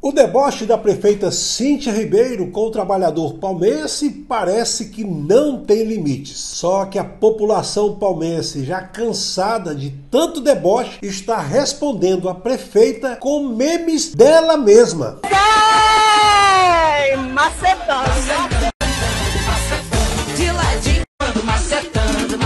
O deboche da prefeita Cíntia Ribeiro com o trabalhador palmense parece que não tem limites. Só que a população palmense, já cansada de tanto deboche, está respondendo à prefeita com memes dela mesma. Sai, macetando. De ladinho, macetando,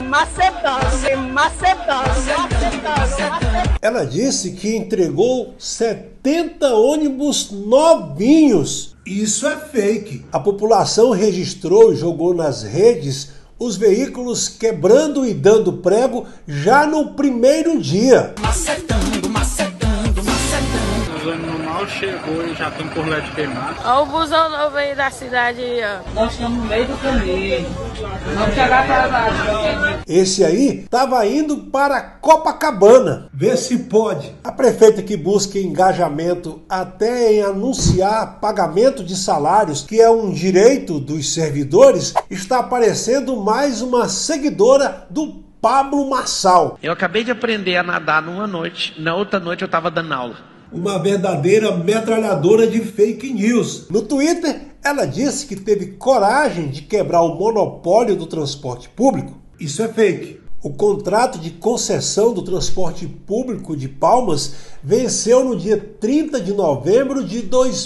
macetando. Ela disse que entregou 70 ônibus novinhos. Isso é fake. A população registrou e jogou nas redes os veículos quebrando e dando prego já no primeiro dia. Macetando, macetando, macetando. O ônibus mal chegou e já estão por lá de queimado. Olha o busão novo aí da cidade aí, ó. Nós estamos no meio do caminho. Vamos chegar para lá. Esse aí estava indo para Copacabana. Vê se pode. A prefeita que busca engajamento até em anunciar pagamento de salários, que é um direito dos servidores, está aparecendo mais uma seguidora do Pablo Marçal. Eu acabei de aprender a nadar numa noite, na outra noite eu estava dando aula. Uma verdadeira metralhadora de fake news. No Twitter, ela disse que teve coragem de quebrar o monopólio do transporte público. Isso é fake. O contrato de concessão do transporte público de Palmas venceu no dia 30 de novembro de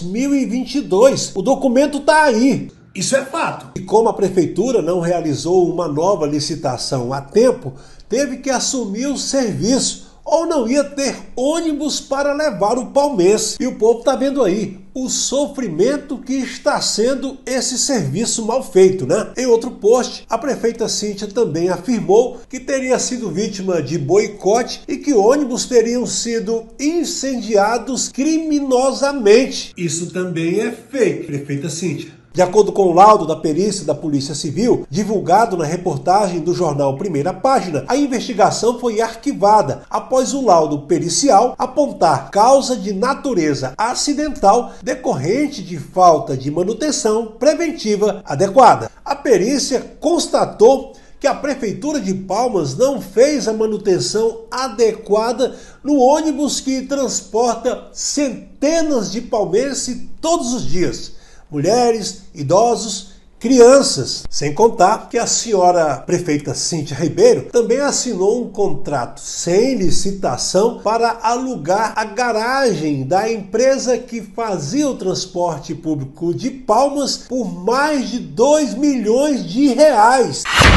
2022. O documento está aí. Isso é fato. E como a prefeitura não realizou uma nova licitação a tempo, teve que assumir o serviço, ou não ia ter ônibus para levar o palmense. E o povo está vendo aí o sofrimento que está sendo esse serviço mal feito, né? Em outro post, a prefeita Cíntia também afirmou que teria sido vítima de boicote e que ônibus teriam sido incendiados criminosamente. Isso também é fake, prefeita Cíntia. De acordo com o laudo da perícia da Polícia Civil, divulgado na reportagem do jornal Primeira Página, a investigação foi arquivada após o laudo pericial apontar causa de natureza acidental decorrente de falta de manutenção preventiva adequada. A perícia constatou que a Prefeitura de Palmas não fez a manutenção adequada no ônibus que transporta centenas de palmenses todos os dias. Mulheres, idosos, crianças. Sem contar que a senhora prefeita Cíntia Ribeiro também assinou um contrato sem licitação para alugar a garagem da empresa que fazia o transporte público de Palmas por mais de 2 milhões de reais.